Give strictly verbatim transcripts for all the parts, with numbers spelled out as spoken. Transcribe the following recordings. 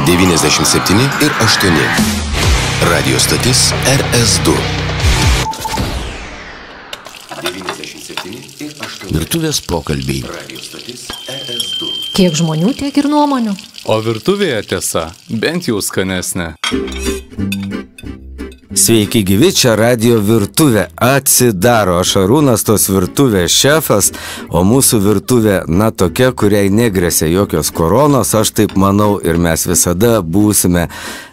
devyniasdešimt septyni ir aštuoni. Radio stotis R S du. devyniasdešimt septyni ir aštuoni. Virtuvės pokalbiai. Radio stotis R S du. Kiek žmonių, tiek ir nuomonių. O virtuvėje tiesa, bent jau skanesnė. Sveiki gyvi, čia Radio virtuvė atsidaro. Aš Arūnas, tos virtuvės šefas, o mūsų virtuvė, na, tokia, kuriai negrėsia jokios koronos, aš taip manau, ir mes visada būsime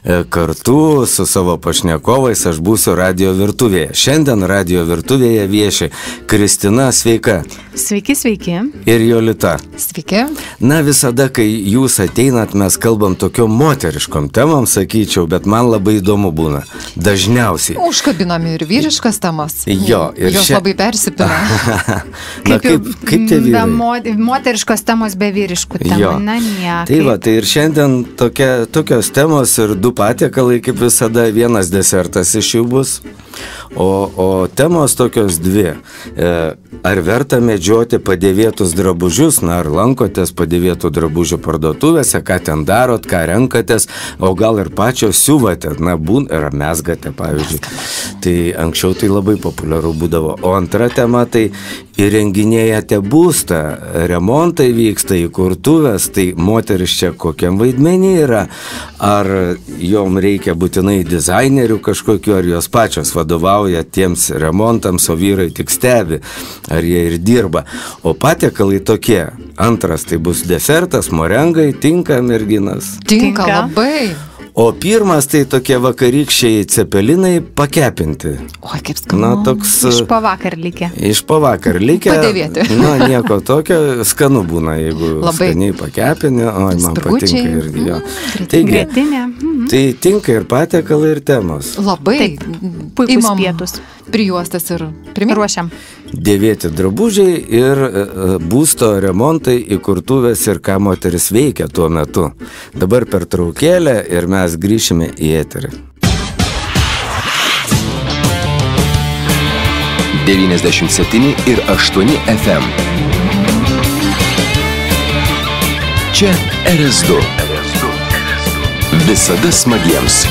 kartu su savo pašnekovais, aš būsiu Radio virtuvėje. Šiandien Radio virtuvėje vieši Kristina, sveika. Sveiki, sveiki. Ir Jolita. Sveiki. Na, visada, kai jūs ateinat, mes kalbam tokiom moteriškom temom, sakyčiau, bet man labai įdomu būna. Dažniausiai. Užkabinami ir vyriškas temas. Jo, ir jos šia... labai persipina. Na, kaip, kaip tie vyrai? Be moteriškos temos be vyriškų temų. Jo. Na, niekaip. Tai va, tai ir šiandien tokia, tokios temos ir du patiekalai, kaip visada, vienas desertas iš jų bus. O, o temos tokios dvi. E, ar verta medžioti padėvėtus drabužius, na, ar lankotės padėvėtų drabužių parduotuvėse, ką ten darot, ką renkatės, o gal ir pačios siuvate, na, būn, ar mesgate, pavyzdžiui. Tai anksčiau tai labai populiaru būdavo. O antra tema, tai įrenginėjate būstą, remontai vyksta, įkurtuvės, tai moteris čia kokiam vaidmenį yra, ar jom reikia būtinai dizainerių kažkokiu, ar jos pačios vadovauja tiems remontams, o vyrai tik stebi, ar jie ir dirba. O patiekalai tokie, antras tai bus desertas, morengai, tinka merginas. Tinka labai. O pirmas tai tokie vakarykščiai cepelinai pakepinti. Oi, kaip skanu. Na, toks... Iš pavakar likę. Iš pavakar likę. Padėvėti. Na, nieko tokio, skanu būna, jeigu labai skaniai pakepini, oi, man Spirgučiai. patinka irgi jo. Mm, Taigi, grietinė. Mm. tai tinka ir patiekalai, ir temos. Labai. Taip, puikus Imam pietus. Prijuostas ir primė. Ruošiam. Dėvėti drabužiai ir e, būsto remontai, įkurtuvės ir ką moteris veikia tuo metu. Dabar per traukėlę ir mes grįšime į eterį. devyniasdešimt septyni ir aštuoni F M. Čia R S du. Visada smagiems.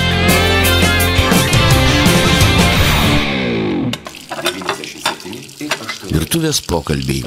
Virtuvės pokalbiai.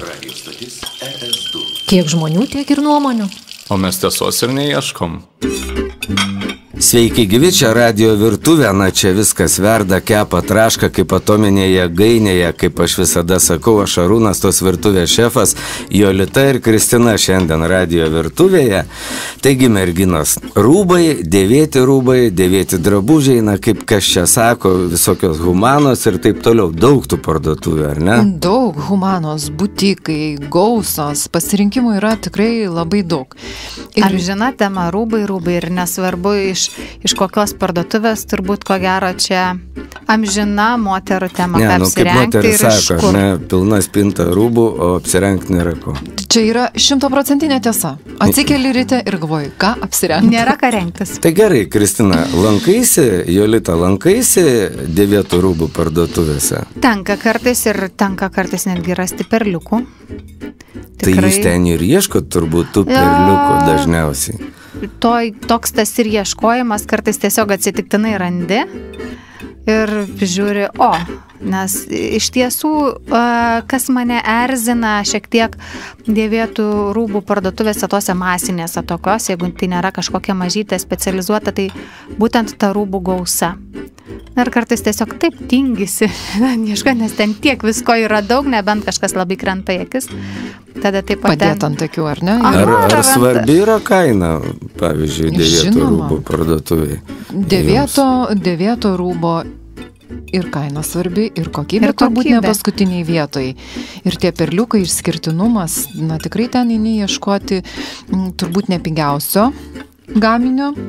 Kiek žmonių, tiek ir nuomonių. O mes tiesos ir neieškom. Sveiki gyvi, čia Radio virtuvė, na čia viskas verda, kepa, traška kaip atominėje jėgainėje, kaip aš visada sakau, aš Arūnas, tos virtuvės šefas, Jolita ir Kristina šiandien Radio virtuvėje. Taigi, merginos, rūbai, dėvėti rūbai, dėvėti drabužiai, na kaip kas čia sako, visokios humanos ir taip toliau, daug tų parduotuvių, ar ne? Daug humanos, butikai, gausos, pasirinkimų yra tikrai labai daug. Ir žina tema rūbai, rūbai ir nesvarbu iš iš kokios parduotuvės, turbūt ko gero čia amžina moterų tema, Ne, ką nu kaip apsirengti moteris ir iš sako, kur. ne, pilna spinta rūbų, o apsirengti nėra ko. Čia yra šimtaprocentinė tiesa. Atsikeli ryte ir galvoji, ką apsirengti. Nėra ką rengtis. Tai gerai, Kristina, lankaisi, Jolita, lankaisi dėvėtų rūbų parduotuvėse? Tenka kartais ir tenka kartais netgi rasti perliukų. Tai jūs ten ir ieškot turbūt tų perliukų dažniausiai. To, toks tas ir ieškojimas, kartais tiesiog atsitiktinai randi ir žiūri, o, nes iš tiesų, kas mane erzina šiek tiek dėvėtų rūbų parduotuvėse tose masinėse tokios, jeigu tai nėra kažkokia mažytė specializuota, tai būtent ta rūbų gausa. Ir kartais tiesiog taip tingisi, nes ten tiek visko yra daug, nebent kažkas labai krenta į akis. Tada taip pat Padėt ant akių, ar ne? Ar, ar svarbi yra kaina, pavyzdžiui, dėvėtų Žinoma. rūbų parduotuviai? Dėvėto, dėvėto rūbo ir kaina svarbi, ir kokybė, Ir turbūt ne kokybė. paskutiniai vietoj. Ir tie perliukai, išskirtinumas, na tikrai ten eini ieškoti m, turbūt nepigiausio gaminio,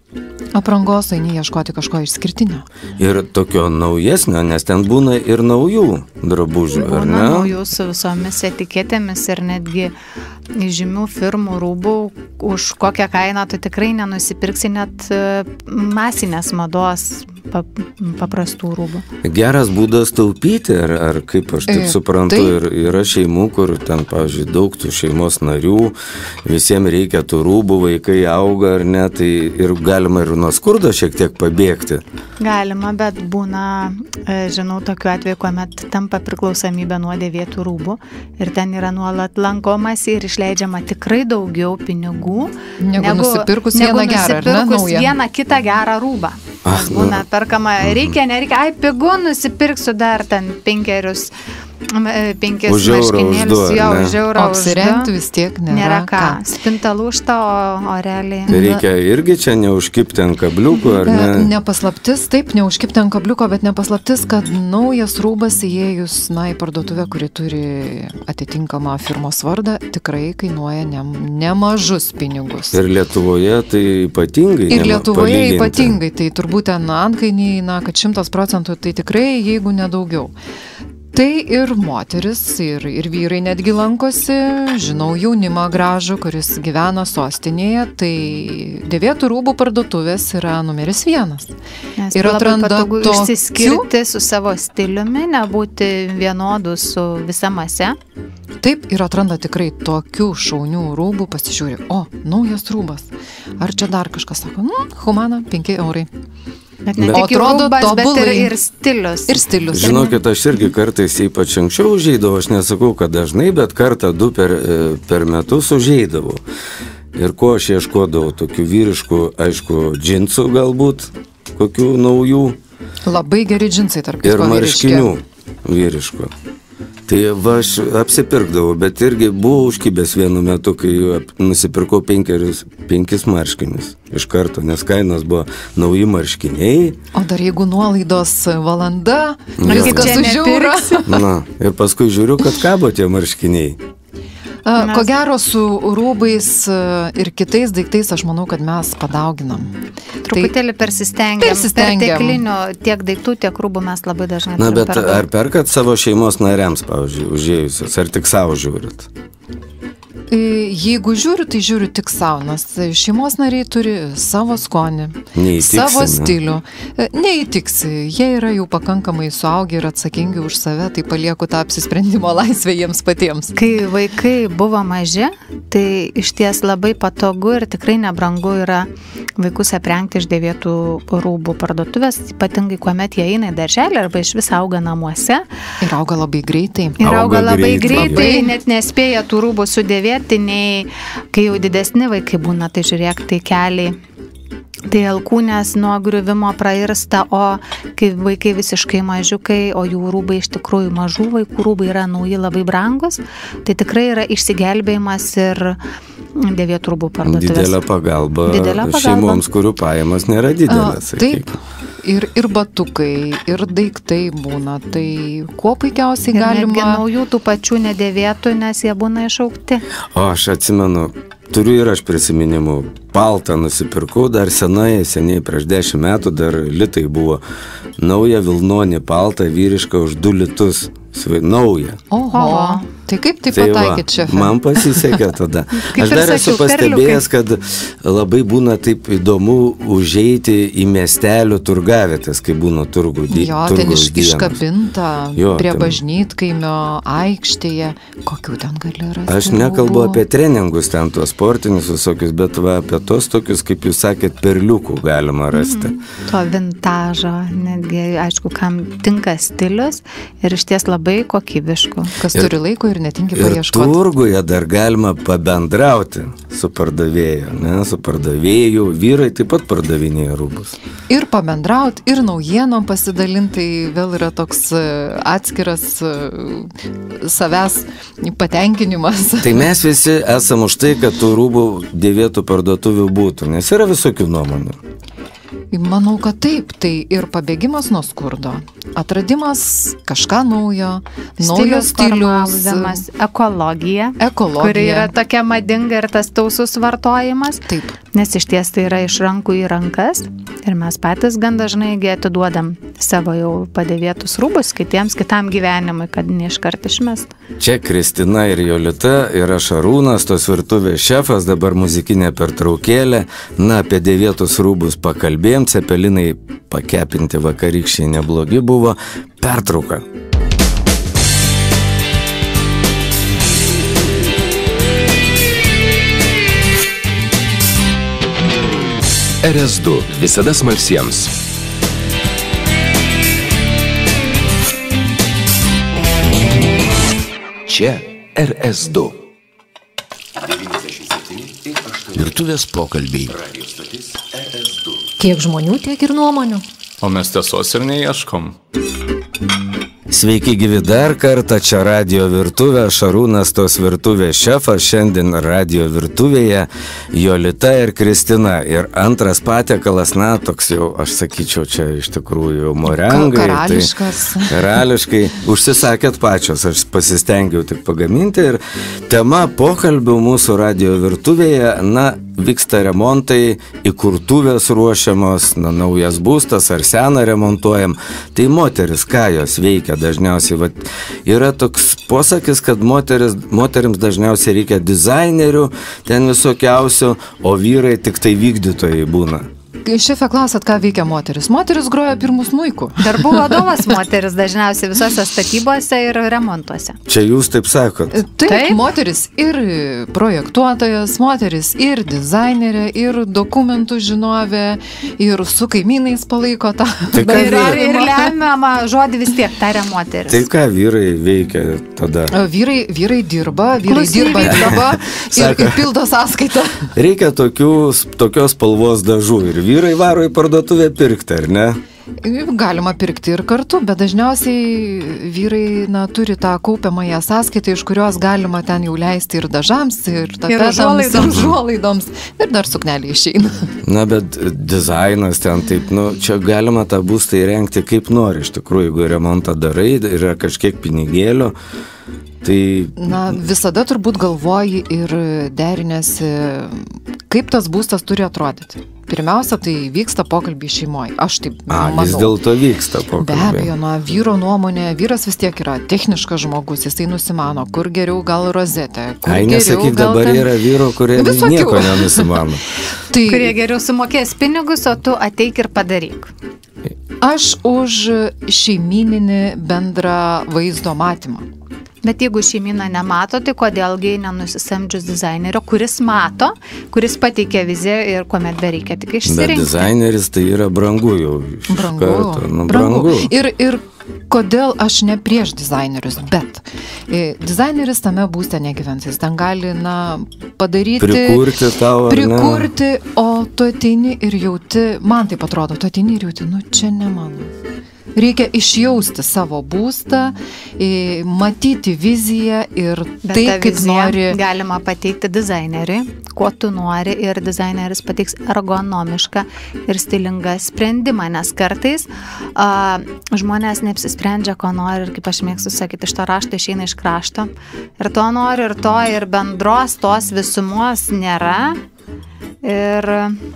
Aprangos eini ieškoti kažko išskirtinio. Ir tokio naujesnio, nes ten būna ir naujų drabužių, ar ne? Būna naujų su visomis etiketėmis ir netgi žymių firmų rūbų, už kokią kainą tu tikrai nenusipirksi net masinės mados paprastų rūbų. Geras būdas taupyti, ar, ar kaip aš taip suprantu, ir yra šeimų, kur ten, pavyzdžiui, daug tų šeimos narių, visiems reikia tų rūbų, vaikai auga ar ne, tai ir galima ir nuo skurdo šiek tiek pabėgti. Galima, bet būna, žinau, tokiu atveju, kuomet tampa priklausomybė nuo dėvėtų rūbų ir ten yra nuolat lankomasi ir išleidžiama tikrai daugiau pinigų, negu, negu nusipirkus vieną gerą, ar ne, naują. Vieną kitą gerą rūbą. Ah, būna nu. perkama, reikia, nereikia, ai, pigu, nusipirksiu dar ten penkerius, penkis marškinėlius, jau už eurą. Apsirengti vis tiek nėra, nėra ką. Spinta lūžta, o, o realiai. Tai reikia irgi čia neužkipti ant kabliuko, ar ne? Nepaslaptis, taip, neužkipti ant kabliuko, bet nepaslaptis, kad naujas rūbas įėjus, na, į parduotuvę, kuri turi atitinkamą firmos vardą, tikrai kainuoja ne, nemažus pinigus. Ir Lietuvoje tai ypatingai. Ir Lietuvoje ypatingai, tai turbūt ten antkainiai, na, kad šimtas procentų, tai tikrai, jeigu nedaugiau. Tai ir moteris, ir, ir vyrai netgi lankosi, žinau jaunimą gražų, kuris gyvena sostinėje, tai dėvėtų rūbų parduotuvės yra numeris vienas. Nes ir atranda patogu tokių... išsiskirti su savo stiliumi, nebūti vienodų su visa mase. Taip, ir atranda tikrai tokių šaunių rūbų, pasižiūri, o, naujas rūbas. Ar čia dar kažkas sako, nu, humana, penki eurai. Bet ne tik rūbas, bet ir, ir stilius. Ir stilius. Žinokit, aš irgi kartais ypač anksčiau užeidavau, aš nesakau, kad dažnai, bet kartą du per, per metus užeidavau. Ir ko aš ieškodavau, tokių vyriškų, aišku, džinsų galbūt, kokių naujų. Labai geri džinsai tarp kitko. Ir marškinių vyriškų. Tai va, aš apsipirkdavau, bet irgi buvau užkibęs vienu metu, kai nusipirkau penkerius, penkis marškinius iš karto, nes kainos buvo nauji marškiniai. O dar jeigu nuolaidos valanda, viskas už eurą. Na, ir paskui žiūriu, kad kabo tie marškiniai. Ko gero su rūbais ir kitais daiktais aš manau, kad mes padauginam. Truputėlį persistengiam. Persistengiam. Perteklinių tiek daiktų, tiek rūbų mes labai dažnai. Na, bet ar perkat savo šeimos nariams, pavyzdžiui, užėjusius, ar tik savo žiūrit? Jeigu žiūriu, tai žiūriu tik savo, nes šeimos nariai turi savo skonį, neįtiksi, savo ne? stilių. Neįtiksi, jie yra jau pakankamai suaugę ir atsakingi už save, tai palieku tą apsisprendimo laisvę jiems patiems. Kai vaikai buvo maži, tai iš ties labai patogu ir tikrai nebrangu yra vaikus aprengti iš dėvėtų rūbų parduotuvės, ypatingai kuomet jie eina į darželį arba iš vis auga namuose. Ir auga labai greitai. Ir auga, auga labai greitai, labai. Net nespėja tų rūbų sudėvėti. Nei, kai jau didesni vaikai būna, tai žiūrėk, tai keliai, tai alkūnės nuo griuvimo prairsta, o kai vaikai visiškai mažiukai, o jų rūbai iš tikrųjų mažų vaikų rūbai yra nauji labai brangus, tai tikrai yra išsigelbėjimas ir dėvėtų rūbų parduotuvės. Didelė pagalba, Didelė pagalba šeimoms, kurių pajamas nėra didelės. A, taip. Ir, ir batukai, ir daiktai būna, tai kuo puikiausiai ir galima... Netgi naujų tų pačių nedėvėtų, nes jie būna išaukti. O aš atsimenu, turiu ir aš prisiminimų, paltą nusipirkau dar senai, seniai prieš dešimt metų, dar litai buvo naują vilnonį paltą vyrišką už du litus, naują. Oho, tai kaip tai tai pataikėt, šefė? Man pasisekė tada. Aš dar esu pastebėjęs, kad labai būna taip įdomu užeiti į miestelių turgavietės, kai būna turgų dienos. Jo, ten iš, iškabinta jo, prie ten... bažnytkaimio aikštėje, kokių ten gali rasti. Aš nekalbu apie treningus ten, tuos sportinius visokius, bet va, apie tos tokius, kaip jūs sakėt, perliukų galima rasti. Mm, to vintažo, netgi, aišku, kam tinka stilius ir iš ties labai kokybiškų. Kas ir, turi laiko ir netingi ir paieškoti. Ir turguje dar galima pabendrauti su pardavėju, ne, su pardavėju, vyrai taip pat pardavinėja rūbus. Ir pabendrauti, ir naujienom pasidalinti, vėl yra toks atskiras savęs patenkinimas. Tai mes visi esam už tai, kad tų rūbų dėvėtų parduotuvių būtų, nes yra visokių nuomonių. Manau, kad taip, tai ir pabėgimas nuo skurdo, atradimas kažką naujo, naujo stiliaus, ekologija, ekologija, kuri yra tokia madinga ir tas tausus vartojimas. Taip. Nes iš ties tai yra iš rankų į rankas ir mes patys gan dažnai atiduodam savo jau padėvėtus rūbus kitiems, kitam gyvenimui, kad neiškart išmest. Čia Kristina ir Jolita ir aš Arūnas, tos virtuvės šefas, dabar muzikinė pertraukėlė. Na, apie dėvėtus rūbus pakalbėjom, cepelinai pakepinti vakarykščiai neblogi buvo. Pertrauka. R S du visada smalsiems. Čia R S du. Virtuvės pokalbiai. Kiek žmonių, tiek ir nuomonių. O mes tiesos ir neieškom. Sveiki gyvi dar kartą, čia Radio virtuvė, Šarūnas tos virtuvės šefas, šiandien Radio virtuvėje Jolita ir Kristina. Ir antras patiekalas, na, toks jau, aš sakyčiau, čia iš tikrųjų morengai. Karališkas. Tai karališkai. Užsisakėt pačios, aš pasistengiau tik pagaminti. Ir tema pokalbių mūsų Radio virtuvėje, na, vyksta remontai, įkurtuvės ruošiamos, na, naujas būstas ar seną remontuojam. Tai moteris, ką jos veikia dažniausiai? Vat, yra toks posakis, kad moteris, moterims dažniausiai reikia dizainerių, ten visokiausių, o vyrai tik tai vykdytojai būna. Šefė, klausat, ką veikia moteris? Moteris groja pirmų smuikų. Darbų vadovas moteris dažniausiai visose statybose ir remontuose. Čia jūs taip sakot? Taip, taip, moteris ir projektuotojas, moteris ir dizainerė, ir dokumentų žinovė, ir su kaimynais palaiko tą. Tai ką ir, ir, ir lemiamą žodį vis tiek taria moteris. Tai ką vyrai veikia tada? Vyrai, vyrai dirba, vyrai Klusniai dirba dirba ir, ir pildo sąskaitą. Reikia tokių, tokios spalvos dažų ir vyrai varo į parduotuvę pirkti, ar ne? Galima pirkti ir kartu, bet dažniausiai vyrai, na, turi tą kaupiamąją sąskaitą, iš kurios galima ten jau leisti ir dažams, ir tapetams, ir užuolaidoms, ir dar suknelį išeina. Na, bet dizainas ten taip, nu, čia galima tą būstą įrengti kaip nori, iš tikrųjų, jeigu remontą darai, yra kažkiek pinigėlio, tai... Na, visada turbūt galvoji ir derinėsi, kaip tas būstas turi atrodyti. Pirmiausia, tai vyksta pokalbiai šeimoje. Aš taip A, manau. vis dėlto vyksta pokalbiai. Be abejo, na, vyro nuomonė, vyras vis tiek yra techniškas žmogus, jisai nusimano, kur geriau gal rozetė, kur Ai, geriau nesakyk, gal dabar ten... yra vyro, kurie Visokių. nieko nenusimano. Tai Kurie geriau sumokės pinigus, o tu ateik ir padaryk. aš už šeimyninį bendrą vaizdo matymą. Bet jeigu šeimyna nemato, tai kodėlgi nenusisamdžius dizainerio, kuris mato, kuris pateikia viziją ir kuomet bereikia tik Bet išsirinkti. dizaineris tai yra brangu jau iš Brangu, karto. Nu, brangu. brangu. Ir, ir kodėl aš ne prieš dizainerius, bet e, dizaineris tame būste negyvens, jis ten gali, na, padaryti, Prikurti tau, ar ne? prikurti, o tu ateini ir jauti, man taip atrodo, tu ateini ir jauti, nu čia ne mano. Reikia išjausti savo būstą, e, matyti viziją ir Bet tai, tą kaip viziją nori. galima pateikti dizaineriui, kuo tu nori, ir dizaineris pateiks ergonomišką ir stilingą sprendimą, nes kartais a, žmonės neapsisprendžia, ko nori, ir kaip aš mėgstu sakyti, iš to rašto išeina iš krašto, ir to nori, ir to, ir bendros tos visumos nėra, ir...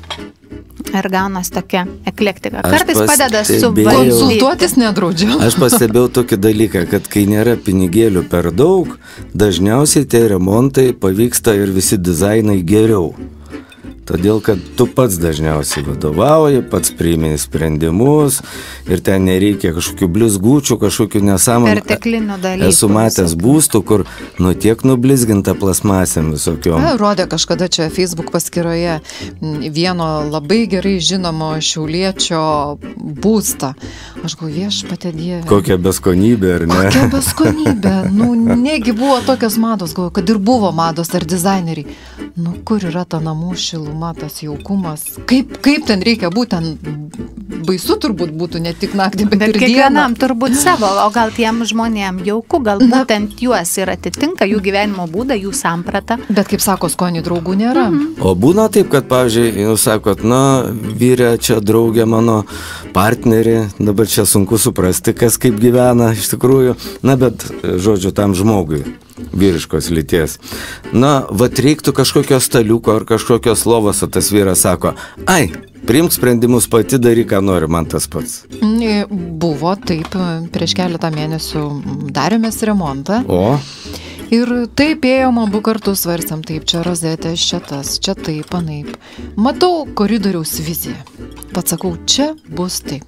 Ir gaunas tokia eklektika. Aš Kartais padeda pastebėjau- suvaldyti. Konsultuotis nedraudžiu. Aš pastebėjau tokį dalyką, kad kai nėra pinigėlių per daug, dažniausiai tie remontai pavyksta ir visi dizainai geriau. Todėl, kad tu pats dažniausiai vadovauji, pats priimi sprendimus ir ten nereikia kažkokių blizgučių, kažkokių nesąmonų. Perteklinių dalykų. Esu matęs būstų, kur nu tiek nublizginta plasmasėm visokiom. Na, rodė kažkada čia Facebook paskyroje vieno labai gerai žinomo šiauliečio būstą. Aš galvoju, viešpatie Dieve. Kokia beskonybė, ar ne? Kokia beskonybė. Nu, negi buvo tokios mados, galvoju, kad ir buvo mados ar dizaineriai. Nu, kur yra ta namų šiluma, tas jaukumas? Kaip, kaip ten reikia būti, ten baisu turbūt būtų ne tik naktį, bet, Bet ir dieną. kiekvienam turbūt savo, o gal tiem žmonėm jauku, gal Na. būtent juos ir atitinka jų gyvenimo būdą, jų sampratą. Bet kaip sako, skonių draugų nėra. O būna taip, kad, pavyzdžiui, jūs sakot, na, vyrė čia draugė mano partnerį, dabar čia sunku suprasti, kas kaip gyvena iš tikrųjų, na, bet, žodžiu, tam žmogui. vyriškos lyties. Na, vat reiktų kažkokio staliuko ar kažkokios lovos, o tas vyras sako, ai, priimk sprendimus pati, daryk, ką nori, man tas pats. Buvo taip, prieš keletą mėnesių darėmės remontą. O? Ir taip ėjom abu kartus, svarstėm, taip, čia rozetės, čia tas, čia taip, panaip. Matau koridoriaus viziją. Pats sakau, čia bus taip.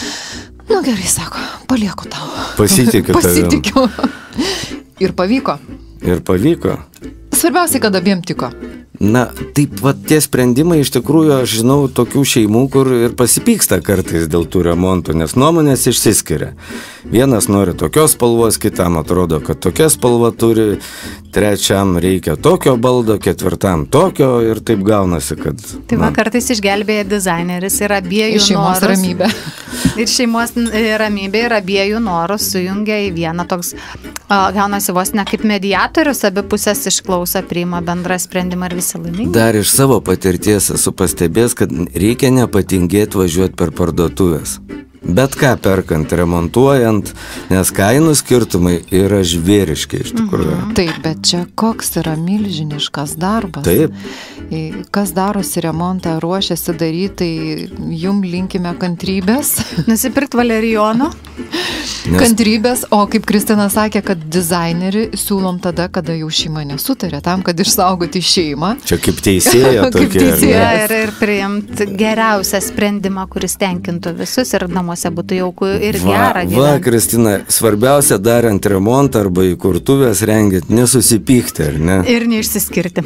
Nu gerai, sako, palieku tau. Pasitikiu tavim. Pasitikiu. Ir pavyko. Ir pavyko. Svarbiausiai, kad abiem tiko. Na, taip, va, tie sprendimai, iš tikrųjų, aš žinau tokių šeimų, kur ir pasipyksta kartais dėl tų remontų, nes nuomonės išsiskiria. Vienas nori tokios spalvos, kitam atrodo, kad tokia spalva turi, trečiam reikia tokio baldo, ketvirtam tokio ir taip gaunasi, kad... Tai va, kartais išgelbėja dizaineris ir abiejų norus. Šeimos ramybė. Ir šeimos ramybė ir abiejų norus sujungia į vieną toks, gaunasi vos ne kaip mediatorius, abi pusės išklauso, priima bendrą sprendimą ir visi laimingi. Dar iš savo patirties esu pastebėjęs, kad reikia nepatingėti važiuoti per parduotuvės. Bet ką perkant, remontuojant, nes kainų skirtumai yra žvėriški iš tikrųjų. Mhm. Taip, bet čia koks yra milžiniškas darbas. Taip. Kas darosi remontą, ruošiasi daryti, tai jum linkime kantrybės. Nusipirkt valerijono. Nes... Kantrybės, o kaip Kristina sakė, kad dizainerį siūlom tada, kada jau šeima nesutarė, tam, kad išsaugoti šeimą. Čia kaip teisėja tokia. Kaip teisėja ir, ir priimti geriausią sprendimą, kuris tenkintų visus ir namuose būtų jauku ir va, gera gyventi. Va, Kristina, svarbiausia darant remontą arba įkurtuvės rengiant, nesusipykti, ar ne? Ir neišsiskirti.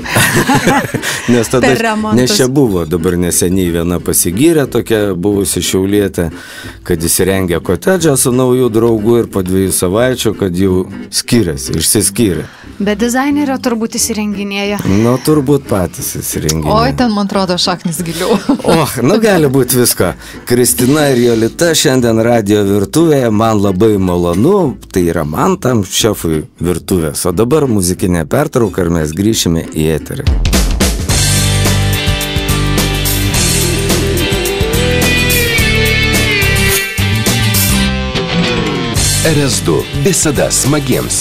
Nes tada, nes čia buvo dabar neseniai viena pasigyrė tokia buvusi šiaulietė, kad įsirengė kotedžą su naujų draugų ir po dviejų savaičių, kad jau skiriasi, išsiskyrė. Bet dizainerio turbūt įsirenginėja. Nu, turbūt patys įsirenginėja. Oi, ten, man atrodo, šaknis giliau. O, nu gali būti visko. Kristina ir Jolita šiandien radijo virtuvėje, man labai malonu, tai yra man tam šefui virtuvės. O dabar muzikinė pertrauka ir mes grįšime į eterį. R S du visada smagiems.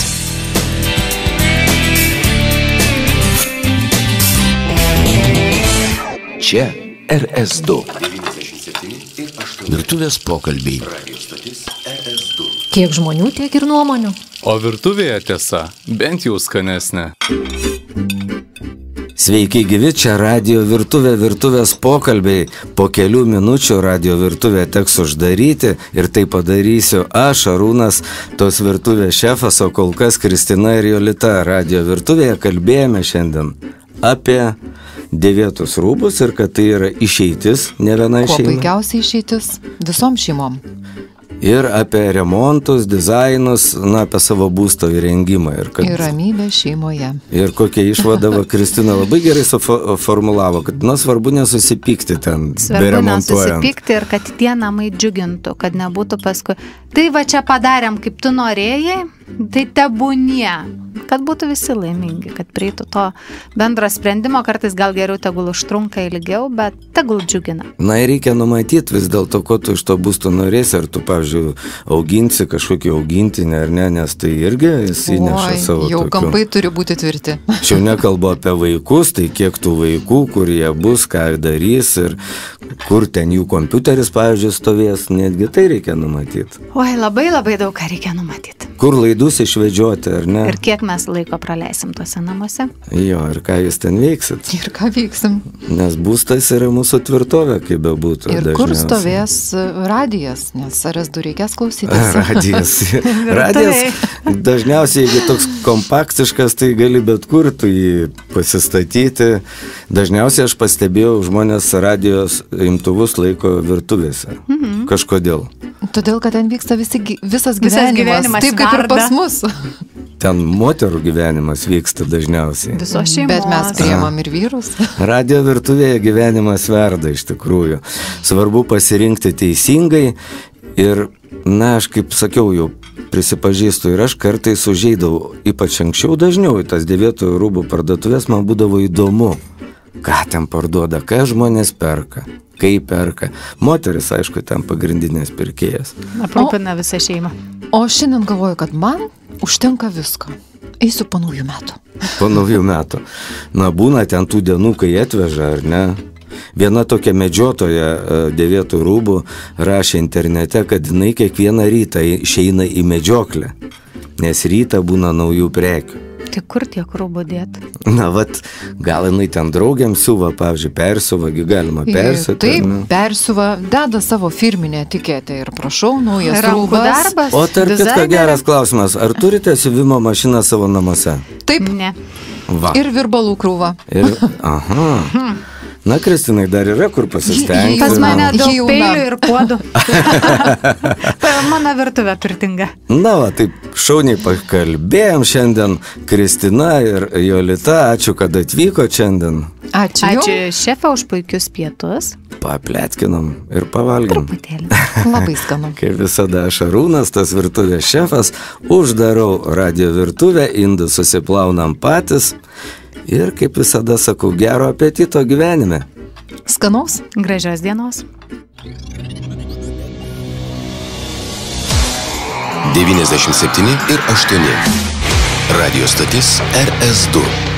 Čia R S du. Virtuvės pokalbiai. Kiek žmonių, tiek ir nuomonių. O virtuvėje tiesa, bent jau skanesnė. Sveiki gyvi, čia radijo virtuvė, virtuvės pokalbiai. Po kelių minučių radijo virtuvė teks uždaryti ir tai padarysiu aš, Arūnas, tos virtuvės šefas, o kol kas Kristina ir Jolita. Radijo virtuvėje kalbėjome šiandien apie dėvėtus rūbus ir kad tai yra išeitis, ne viena Kuo šeima. Kuo puikiausiai išeitis visom šeimom. Ir apie remontus, dizainus, na, apie savo būsto įrengimą. Ir, kad... ir ramybę šeimoje. Ir kokia išvada va, Kristina labai gerai suformulavo, kad nu, svarbu nesusipykti ten. Svarbu nesusipykti ir kad tie namai džiugintų, kad nebūtų paskui. Tai va čia padarėm, kaip tu norėjai, tai tebūnie, kad būtų visi laimingi, kad prieitų to bendro sprendimo, kartais gal geriau tegul užtrunka ilgiau, bet tegul džiugina. Na ir reikia numatyti vis dėlto, ko tu iš to būsto norėsi, ar tu, pavyzdžiui, auginsi kažkokį augintinį ar ne, nes tai irgi jis įneša savo jau tokių. kampai turi būti tvirti. Čia nekalbu apie vaikus, tai kiek tų vaikų, kur jie bus, ką darys ir kur ten jų kompiuteris, pavyzdžiui, stovės, netgi tai reikia numatyti. Oi, labai labai daug ką reikia numatyti. Kur laidus išvedžioti, ar ne? Ir kiek mes laiko praleisim tuose namuose. Jo, ir ką jūs ten veiksit. Ir ką veiksim. Nes būstas yra mūsų tvirtovė, kaip bebūtų. Ir dažniausiai. Kur stovės radijas, nes R S du reikės klausytis. Radijas. Radijas dažniausiai, jeigu toks kompaktiškas, tai gali bet kur tu jį pasistatyti. Dažniausiai aš pastebėjau, žmonės radijos imtuvus laiko virtuvėse. Mhm. Kažkodėl. Todėl, kad ten vyksta visi, visas gyvenimas, visas gyvenimas taip kaip ir pas mus. Ten moterų gyvenimas vyksta dažniausiai. Visos šeimos. Bet mes priimam ir vyrus. Radio virtuvėje gyvenimas verda iš tikrųjų. Svarbu pasirinkti teisingai ir, na, aš kaip sakiau jau, prisipažįstu, ir aš kartais užeidavau, ypač anksčiau dažniau į tas dėvėtų rūbų parduotuvės, man būdavo įdomu, ką ten parduoda, ką žmonės perka, kaip perka. Moteris, aišku, ten pagrindinės pirkėjas. Aprūpina visą šeimą. O šiandien galvoju, kad man užtenka visko. Eisiu po naujų metų. Po naujų metų. Na, būna ten tų dienų, kai atveža, ar ne? Viena tokia medžiotoja dėvėtų rūbų rašė internete, kad jinai kiekvieną rytą išeina į medžioklę, nes rytą būna naujų prekių. Tai kur tiek rūbų dėti? Na, vat, gal jinai ten draugiam siuva, pavyzdžiui, persiuva, galima persiuti. Taip, persiuva, deda savo firminę etiketę ir prašau, naujas Rankų rūbas. darbas, O tarp kitko geras klausimas, ar turite siuvimo mašiną savo namuose? Taip, Ne. Va. ir virbalų krūva. Ir, aha. Na, Kristinai, dar yra kur pasistengti. Pas mane daug Jauna. peilių ir puodų. Mano virtuvė turtinga. Na, va, taip šauniai pakalbėjom šiandien. Kristina ir Jolita, ačiū, kad atvyko šiandien. Ačiū. Ačiū šefė už puikius pietus. Papletkinom ir pavalgėm. Patėlį. Labai skanu. Kaip visada, aš Arūnas, tas virtuvės šefas, uždarau radio virtuvę, indus susiplaunam patys. Ir, kaip visada sakau, gero apetito gyvenime. Skanaus. Gražios dienos. devyniasdešimt septyni ir aštuoni. Radio stotis R S du.